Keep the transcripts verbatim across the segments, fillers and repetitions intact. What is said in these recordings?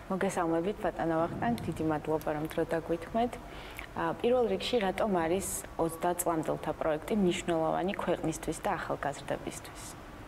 მოგესალმებით ბატონო ვახტანგ, დიდი მადლობა რომ დრო დაგვითმეთ. პირველ რიგში რატომ არის ოცდაათ წლამდელთა პროექტი მნიშვნელოვანი ქვეყნისთვის და ახალგაზრდებისთვის?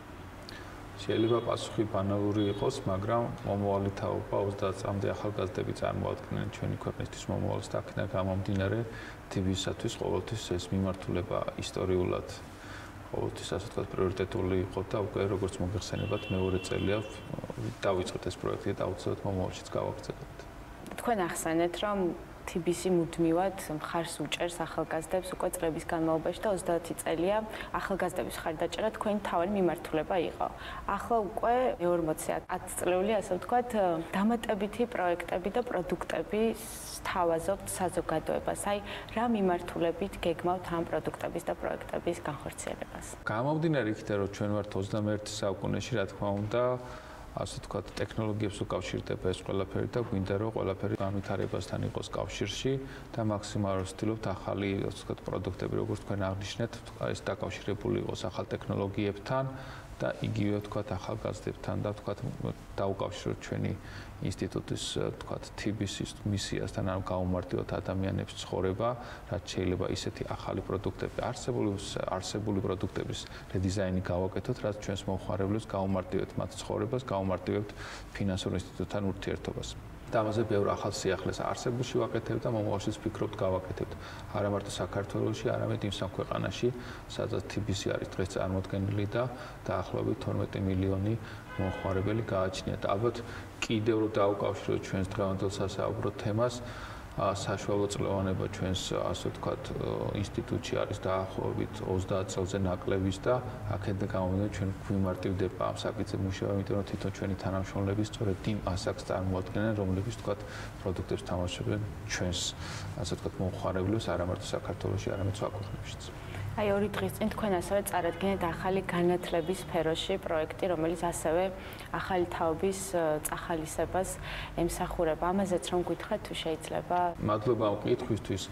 შეიძლება პასუხი ბანალური იყოს, მაგრამ მომავალი თაობა ოცდაათ წლამდე ახალგაზრდები წარმოადგენენ ჩვენი ქვეყნისთვის მომავალს და აქედან გამომდინარე თბილისისათვის ყოველთვის ეს მიმართულება ისტორიულად ყოველთვის ასე ვთქვათ პრიორიტეტული იყო და უკვე როგორც მოგეხსენებათ მეორე წელია დავიწყეთ ეს პროექტი და აუცილებლად მომავალშიც გავაგრძელებთ. თქვენ ახსენეთ რომ T B C მუდმივად მხარს უჭერს ახალგაზრდებს უკვე წლების განმავლობაში და ოცდაათი წელია ახალგაზრდების მხარდაჭერა თქვენი მთავარი მიმართულება იყო. ახლა უკვე მეორმოცი ათწლეული ასე ვთქვათ დამატებითი პროექტები და პროდუქტები სთავაზობთ საზოგადოებას. აი რა მიმართულებით გეგმავთ ამ პროდუქტების და პროექტების განხორციელებას? გამომდინარე იქიდან რომ ჩვენ ვართ ოცდამეერთე საუკუნეში, რა თქმა უნდა ასე ვთქვათ, ტექნოლოგიებს უკავშირდება ეს ყველაფერი და გვინდა რომ ყველაფერი განვითარებასთან იყოს კავშირში და მაქსიმალურად ვცდილობთ ახალი, ასე ვთქვათ, პროდუქტები, როგორც თქვენ აღნიშნეთ, ეს დაკავშირებული იყოს ახალ ტექნოლოგიებთან და იგივე ვთქვათ ახალგაზრდებთან და ვთქვათ დაუკავშიროთ ჩვენი ინსტიტუტის ვთქვათ T B C-ის მისიასთან, ანუ გაუმარტივოთ ადამიანების ცხოვრება, რაც შეიძლება ისეთი ახალი პროდუქტები, არსებული არსებული პროდუქტების რედიზაინი გავაკეთოთ, რაც ჩვენს მომხმარებლებს გაუმარტივებთ მათ ცხოვრებას, გაუმარტივებთ ფინანსურ ინსტიტუტთან ურთიერთობას. და ამაზე ბევრ ახალ სიახლეს არსებულში ვაკეთებთ და მომავალშიც ვფიქრობთ გავაკეთებთ. არა მარტო საქართველოში, არამედ იმ სამ ქვეყანაში, სადაც T B C არის დღეს წარმოდგენილი და დაახლოებით თორმეტი მილიონი მომხმარებელი გააჩნიათ. ალბათ კიდევ რომ დაუკავშიროთ ჩვენს დღევანდელ სასაუბრო თემას, საშუალო წლევანება ჩვენს ასე ვთქვათ ინსტიტუტში არის დაახლოებით ოცდაათ წელზე ნაკლებიც და აქედან გამომდინარე ჩვენ გვიმარტივდება ამ საკითხზე მუშაობა, იმიტომ რომ თვითონ ჩვენი თანამშრომლები სწორედ იმ ასაკს წარმოადგენენ, რომლებიც ვთქვათ პროდუქტებს თამაშობენ ჩვენს ასე ვთქვათ მომხმარებლებს არა მარტო საქართველოში, არამედ სხვა ქვეყნებშიც. აი ორი დღის წინ თქვენ ასევე წარადგინეთ ახალი განათლების სფეროში პროექტი, რომელიც ასევე ახალი თაობის წახალისებას ემსახურება. ამაზეც რომ გითხრათ თუ შეიძლება? მადლობა ამ კითხვისთვის.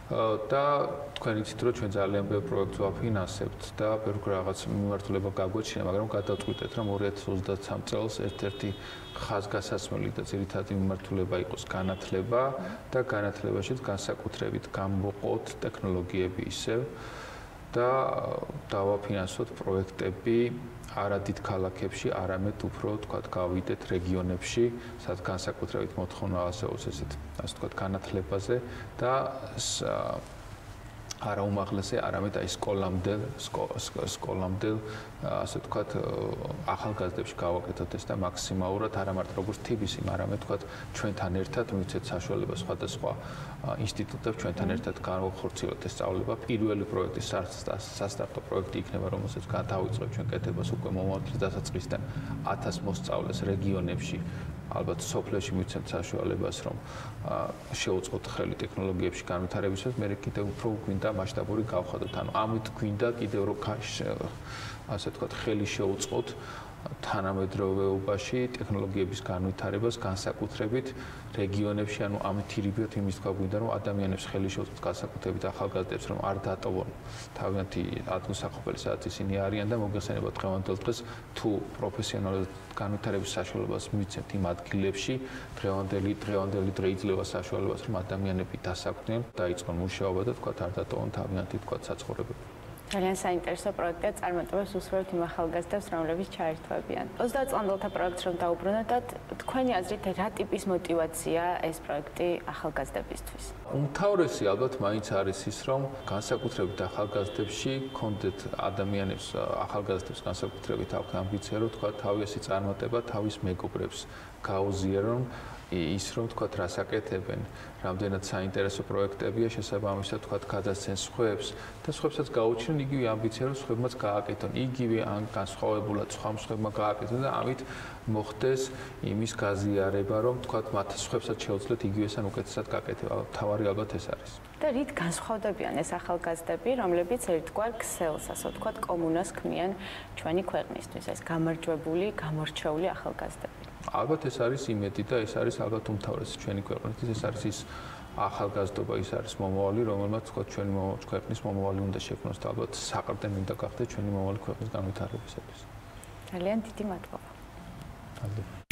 და თქვენ იცით რომ ჩვენ ძალიან ბევრ პროექტს ვაფინანსებთ და ბევრ რაღაც მიმართულება გაგვაჩნია, მაგრამ გადავწყვიტეთ რომ ორი ათას ოცდათსამ წელს ერთ-ერთი ხაზგასასმელი და ძირითადი მიმართულება იყოს განათლება და განათლებაშიც განსაკუთრებით გამოვყოთ ტექნოლოგიები ისევ და დავაფინანსოთ პროექტები არა დიდ ქალაქებში, არამედ უფრო თქვათ გავიდეთ რეგიონებში, სადაც განსაკუთრებით მოთხოვნა არსებობს ესეთ, ასე ვთქვათ, განათლებაზე და არა უმაღლესი, არამედ აი სკოლამდე, სკოლამდე, ასე ვთქვათ, ახალგაზრდებში გავაკეთოთ ეს და მაქსიმალურად არა მარტო როგორც T B C, არამედ ვთქვათ, ჩვენთან ერთად მივცეთ საშუალება სხვადასხვა ინსტიტუტებს ჩვენთან ერთად განვახორციელოთ ეს სწავლება. პირველი პროექტი სასტარტო პროექტი იქნება, რომელსაც გადავიწყებთ ჩვენ კეთებას უკვე მომავალ წლის დასაწყისიდან ათას მოსწავლეს რეგიონებში. ალბათ სოფლებში მივცემთ საშუალებას, რომ შეუწყოთ ხელი ტექნოლოგიებში განვითარებისას, მე კიდევ უფრო გვინდა მასშტაბური გავხადოთ. ანუ ამით გვინდა კიდევ რომ ასე ვთქვათ, ხელი შეუწყოთ თანამედროვეობაში ტექნოლოგიების განვითარებას განსაკუთრებით რეგიონებში, ანუ ამით ირიბიოთ იმის თქვა გვინდა რომ ადამიანებს ხელი შეუწყოთ განსაკუთრებით ახალგაზრდებს რომ არ დატოვონ თავიანთი ადგილსაყოფელი სადაც ისინი არიან და მოგეხსენებათ დღევანდელ დღეს თუ პროფესიონალურად განვითარების საშუალებას მივცემთ იმ ადგილებში დღევანდელი დღევანდელი დღე იძლევა საშუალებას რომ ადამიანები დასაქმდნენ, დაიწყონ მუშაობა და თქვა არ დატოვონ თავიანთი თქვა საცხოვრებები. ძალიან საინტერესო პროექტია, წარმატებას უსურვებთ იმ ახალგაზრდებს, რომლებიც ჩაერთვებიან. ოცდაათ წლამდელთა პროექტს რომ დაუბრუნოთ, თქვენი აზრით რა ტიპის мотиваცია ეს პროექტი ახალგაზრდებისთვის? უმთავრესი ალბათ მაინც არის ის, რომ განსაკუთრებით ახალგაზრდებში კონდეთ ადამიანებს, ახალგაზრდებს განსაკუთრებით აქვს ამბიცია, რომ თქვა თავისი წარმატება თავის მეგობრებს გაუზიარონ ის რომ თქვათ რას აკეთებენ, რამდენად საინტერესო პროექტებია, შესაბამისად თქვათ გადასცენ სხვებს და სხვებსაც გაუჩნდნენ იგივე ამბიცია, რომ სხვებმაც გააკეთონ, იგივე ან განსხვავებულად სხვა სხვებმა გააკეთონ და ამით მოხდეს იმის გაზიარება, რომ თქვათ მათ სხვებსაც შეუძლიათ იგივეს ან უკეთესად გააკეთება. თავარი ალბათ ეს არის. და რით განსხვავდებიან ეს ახალგაზრდები, რომლებიც ერთგვარ ქსელს, ასე ვთქვათ, კომუნას ქმნიან ჩვენი ქვეყნისთვის, ეს გამარჯვებული, გამორჩეული ახალგაზრდები? ალბათ ეს არის იმედი და ეს არის ალბათ უმთავრესი ჩვენი ქვეყნისთვის, ეს არის ის ახალგაზრდობა, ის არის მომავალი, რომელმაც თქვა ჩვენი ქვეყნის მომავალი უნდა შექმნოს და ალბათ საყრდენი უნდა გახდეს ჩვენი მომავალი ქვეყნის განვითარებისათვის. ძალიან დიდი მადლობა. მადლობა.